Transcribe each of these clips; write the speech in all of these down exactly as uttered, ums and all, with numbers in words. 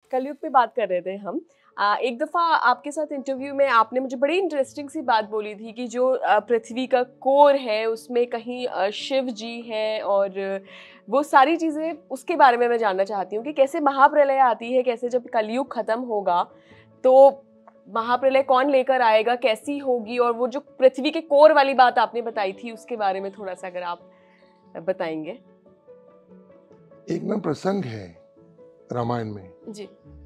कलयुग पे बात कर रहे थे हम। आ, एक दफ़ा आपके साथ इंटरव्यू में आपने मुझे बड़ी इंटरेस्टिंग सी बात बोली थी कि जो आ, पृथ्वी का कोर है उसमें कहीं आ, शिव जी हैं, और वो सारी चीज़ें उसके बारे में मैं जानना चाहती हूँ कि कैसे महाप्रलय आती है, कैसे जब कलयुग ख़त्म होगा तो महाप्रलय कौन लेकर आएगा, कैसी होगी, और वो जो पृथ्वी के कोर वाली बात आपने बताई थी उसके बारे में थोड़ा सा अगर आप बताएंगे। एक ना प्रसंग है रामायण में जी।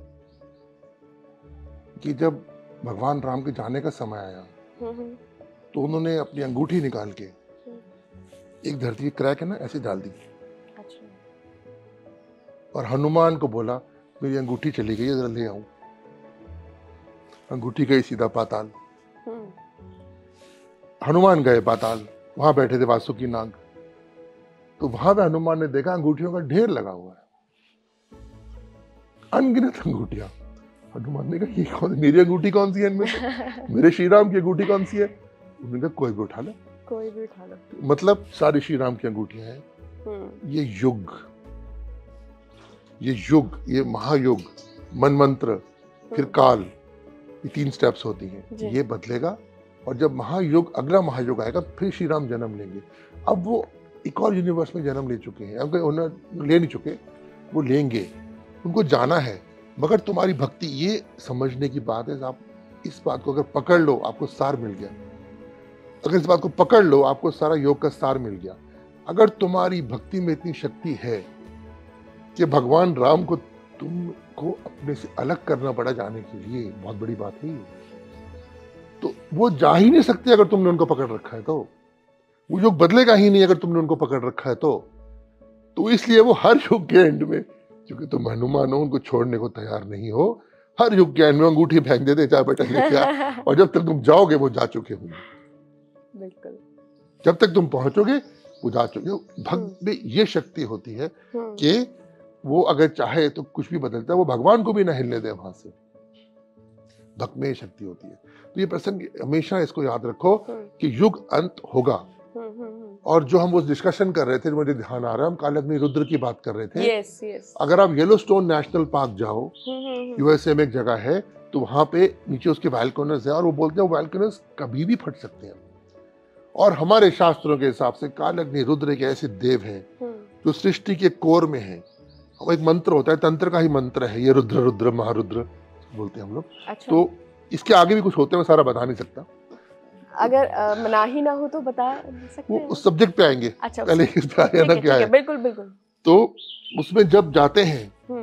कि जब भगवान राम के जाने का समय आया तो उन्होंने अपनी अंगूठी निकाल के एक धरती की क्रैक है ना ऐसे डाल दी। अच्छा। और हनुमान को बोला मेरी अंगूठी चली गई, जरा ले आऊं। अंगूठी गई सीधा पाताल। हनुमान गए पाताल, वहां बैठे थे वासुकी नाग। तो वहां पे हनुमान ने देखा अंगूठियों का ढेर लगा हुआ है, अनगिनत अंगूठियां। हनुमान ने कहा ये कौन, मेरी अंगूठी कौन सी है इनमें से? मेरे श्री राम की अंगूठी कौन सी है? उन्होंने कहा कोई भी उठा लो, कोई भी उठा लो। मतलब सारी श्री राम की अंगूठियां हैं। ये युग, ये युग, ये महायुग, मनमंत्र, फिर काल, ये तीन स्टेप्स होती हैं। ये बदलेगा और जब महायुग, अगला महायुग आएगा फिर श्री राम जन्म लेंगे। अब वो एक और यूनिवर्स में जन्म ले चुके हैं, अब उन्हें ले नहीं चुके, वो लेंगे, उनको जाना है। मगर तुम्हारी भक्ति, ये समझने की बात है, आप इस बात को अगर पकड़ लो आपको सार मिल गया। अगर इस बात को पकड़ लो आपको सारा योग का सार मिल गया। अगर तुम्हारी भक्ति में इतनी शक्ति है कि भगवान राम को तुमको अपने से अलग करना पड़ा जाने के लिए, बहुत बड़ी बात है। तो वो जा ही नहीं सकते अगर तुमने उनको पकड़ रखा है। तो वो योग बदलेगा ही नहीं अगर तुमने उनको पकड़ रखा है। तो तो इसलिए वो हर युग के एंड में, क्योंकि तुम हनुमान हो, उनको छोड़ने को तैयार नहीं हो, हर युग के एंड में अंगूठी फेंक देते, चाहे बेटा लेके आ, और जब तक तुम जाओगे वो जा चुके होंगे। बिल्कुल। जब तक तुम पहुंचोगे वो जा चुके हो। भक्त में ये शक्ति होती है कि वो अगर चाहे तो कुछ भी बदलता है, वो भगवान को भी ना हिलने दे वहां से। भक्त में ये शक्ति होती है। तो ये प्रसंग हमेशा इसको याद रखो कि युग अंत होगा। और जो हम वो डिस्कशन कर रहे थे, मुझे ध्यान आ रहा है, हम कालग्नि रुद्र की बात कर रहे थे। yes, yes. अगर आप येलोस्टोन नेशनल पार्क जाओ, यूएसए में एक जगह है, तो वहां पे नीचे उसके वॉल्केनोज है, और वो बोलते हैं वॉल्केनोज कभी भी फट सकते हैं। और हमारे शास्त्रों के हिसाब से कालग्नि रुद्र एक ऐसे देव हैं जो सृष्टि के कोर में है। एक मंत्र होता है, तंत्र का ही मंत्र है ये, रुद्र रुद्र महारुद्र बोलते हैं हम लोग। अच्छा। तो इसके आगे भी कुछ होते हैं, मैं सारा बता नहीं सकता। अगर आ, मनाही ना हो तो बता सकते हैं? उस सब्जेक्ट पे आएंगे। अच्छा, पहले इस पे आया ना क्या है। बिल्कुल बिल्कुल। तो उसमें जब जाते हैं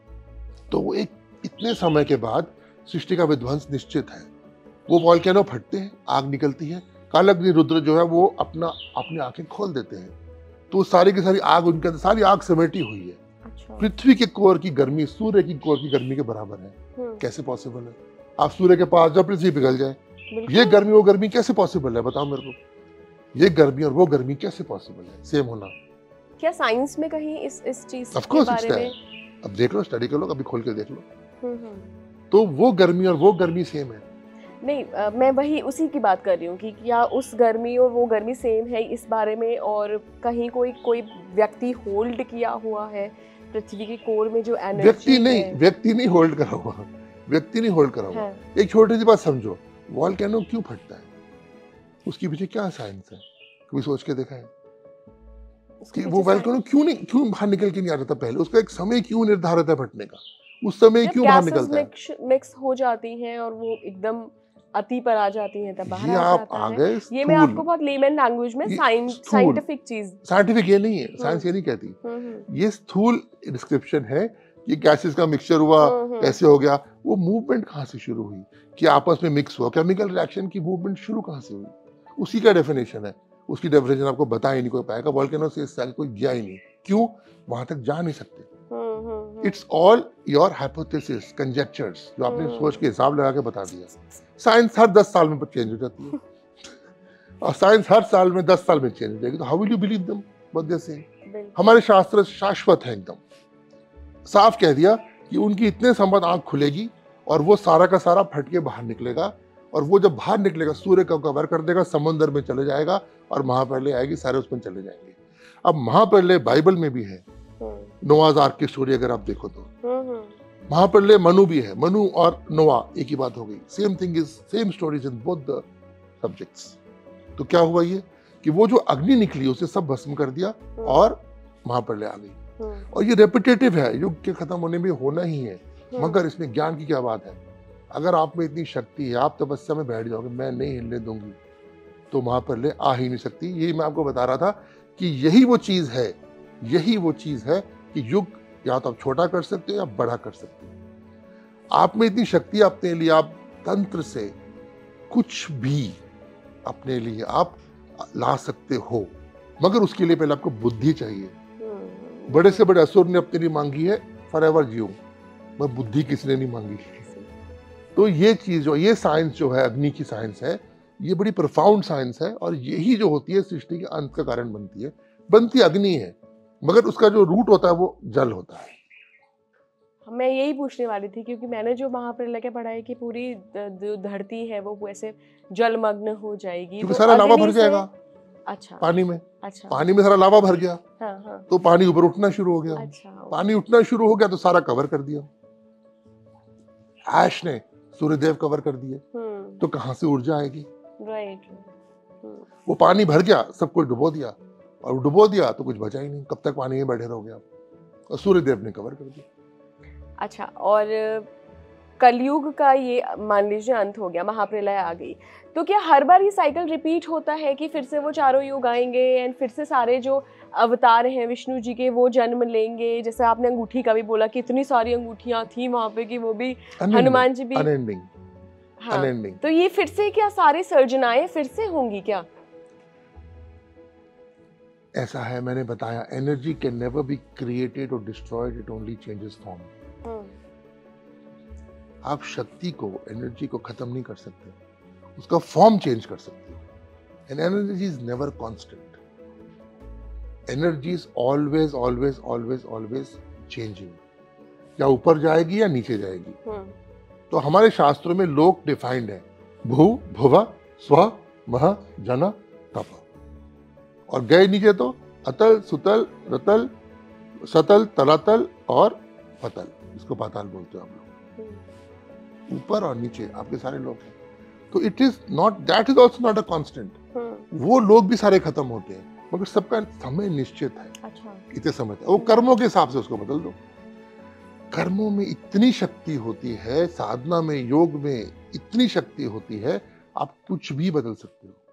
तो वो एक इतने समय के बाद सृष्टि का विध्वंस निश्चित है। वो वॉल्केनो फटते हैं, आग निकलती है, कालग्नि रुद्र जो है वो अपना अपनी आंखें खोल देते हैं, तो सारी की सारी आग उनके अंदर, सारी आग समेटी हुई है। अच्छा। पृथ्वी के कोर की गर्मी सूर्य की कोर की गर्मी के बराबर है। कैसे पॉसिबल है? आप सूर्य के पास जब पृथ्वी पिघल जाए, ये गर्मी वो गर्मी कैसे पॉसिबल है? बताओ मेरे को। ये गर्मी और वो गर्मी कैसे पॉसिबल है सेम होना? क्या साइंस में कहीं इस इस चीज के बारे में? अब देख लो, स्टडी कर लो, कभी खोल के देख लो। तो वो गर्मी और वो गर्मी सेम है। नहीं, आ, मैं वही उसी की बात कर रही हूँ कि क्या उस गर्मी और वो गर्मी सेम है इस बारे में, और कहीं कोई कोई व्यक्ति होल्ड किया हुआ है पृथ्वी के कोर में जो एनर्जी? व्यक्ति नहीं, व्यक्ति नहीं होल्ड करा हुआ, व्यक्ति नहीं होल्ड करा हुआ। एक छोटी सी बात समझो, वॉल्केनो क्यों फटता है? उसके पीछे क्या साइंस है? कभी सोच के देखा है कि वो वॉल्केनो क्यों नहीं, क्यों बाहर निकल के नहीं आ रहा था पहले? उसका एक समय क्यों निर्धारित है फटने का? उस समय क्यों बाहर निकलता है? मिक्स हो जाती हैं और वो एकदम अति पर आ जाती हैं, तब बाहर आ जाता है। ये मैं आपको बहुत लेमन लैंग्वेज में साइंटिफिक चीज, साइंटिफिक ये नहीं है, साइंस ये नहीं कहती। ये स्थूल डिस्क्रिप्शन है कि गैसेस का मिक्सचर हुआ, कैसे हो गया, वो मूवमेंट कहाँ से शुरू हुई, कि आपस में मिक्स हुआ, केमिकल रिएक्शन की मूवमेंट शुरू कहाँ से हुई, उसी का डेफिनेशन है। उसकी डेफिनेशन आपको बता ही नहीं कोई पाएगा। वॉल्केनो से इस साल कोई गया ही नहीं, क्यों? वहां तक जा नहीं सकते। It's all your hypothesis, conjectures, जो आपने सोच के हिसाब लगा के बता दिया। साइंस हर दस साल में चेंज हो जाती है, और साइंस हर साल में दस साल में चेंज हो जाएगी। तो how will you believe them what they say? हमारे शास्त्र शाश्वत है, एकदम साफ कह दिया कि उनकी इतने समय आंख खुलेगी और वो सारा का सारा फट के बाहर निकलेगा, और वो जब बाहर निकलेगा सूर्य को कवर कर देगा, समुद्र में चले जाएगा, और महाप्रलय आएगी, सारे उसमें चले जाएंगे। अब महाप्रलय बाइबल में भी है, नोआज आर्क की स्टोरी अगर आप देखो तो महाप्रलय मनु भी है, मनु और नोआ एक ही बात हो गई, same thing is same stories in both the subjects. तो क्या हुआ ये कि वो जो अग्नि निकली उसे सब भस्म कर दिया और महाप्रलय आ गई। और ये रेपिटेटिव है, युग के खत्म होने में होना ही है। मगर इसमें ज्ञान की क्या बात है, अगर आप में इतनी शक्ति है, आप तपस्या में बैठ जाओगे, मैं नहीं हिलने दूंगी, तो महाप्रलय आ ही नहीं सकती। यही मैं आपको बता रहा था कि यही वो चीज है, यही वो चीज है कि युग या तो आप छोटा कर सकते हो या बड़ा कर सकते हो। आप में इतनी शक्ति अपने लिए, आप तंत्र से कुछ भी अपने लिए आप ला सकते हो, मगर उसके लिए पहले आपको बुद्धि चाहिए। बड़े से बड़े असुर ने अपने लिए मांगी है फॉरएवर जियो, मगर बुद्धि किसने नहीं मांगी। तो ये चीज जो, ये साइंस जो है, अग्नि की साइंस है, ये बड़ी प्रोफाउंड साइंस है, और यही जो होती है सृष्टि के अंत का कारण बनती है। बनती अग्नि है, मगर उसका जो रूट होता है वो जल होता है। मैं यही पूछने वाली थी, क्योंकि मैंने जो महाप्रलय के पढ़ा है कि पूरी जो धरती है वो ऐसे जलमग्न हो जाएगी, क्योंकि सारा लावा भर जाएगा। अच्छा, पानी में, अच्छा, पानी में सारा लावा भर गया। हाँ, हाँ, तो पानी ऊपर उठना शुरू हो गया। अच्छा, पानी उठना शुरू हो गया तो सारा कवर कर दिया, ऐश ने सूर्यदेव कवर कर दिए, तो कहां से ऊर्जा आएगी? राइट। वो पानी भर गया, सब कुछ डुबो दिया, और डुबो दिया तो कुछ बचा ही नहीं। कब तक पानी में बैठे रहोगे आप? और सूर्यदेव ने कवर कर दिया। अच्छा, और कलयुग का ये मान लीजिए अंत हो गया, महाप्रलय आ गई, तो क्या हर बार ये साइकिल रिपीट होता है कि फिर से वो चारों युग आएंगे एंड फिर से सारे जो अवतार हैं विष्णु जी के वो जन्म लेंगे? जैसे आपने अंगूठी का भी बोला कि इतनी सारी अंगूठियां थी वहां पे कि वो भी हनुमान जी भी अनएंडिंग। हाँ, अनएंडिंग। तो ये फिर से क्या सारे सर्जनाएं फिर से होंगी क्या? ऐसा है, मैंने बताया, energy can never be created और destroyed, it only changes form. आप शक्ति को, एनर्जी को खत्म नहीं कर सकते, उसका फॉर्म चेंज कर सकते हो। And energy is never constant, energy is always always always always changing, या ऊपर जाएगी या नीचे जाएगी। तो हमारे शास्त्रों में लोक डिफाइंड है, भू भुव स्व मह जन तप, और गए नीचे तो अतल सुतल रतल सतल तलातल और पतल, इसको पाताल बोलते हो आप लोग। ऊपर और नीचे आपके सारे लोग हैं, तो it is not, that is also not a constant. वो लोग भी सारे खत्म होते हैं, मगर सबका समय निश्चित है। अच्छा, इतने समय वो कर्मों के हिसाब से उसको बदल दो। कर्मों में इतनी शक्ति होती है, साधना में, योग में इतनी शक्ति होती है, आप कुछ भी बदल सकते हो।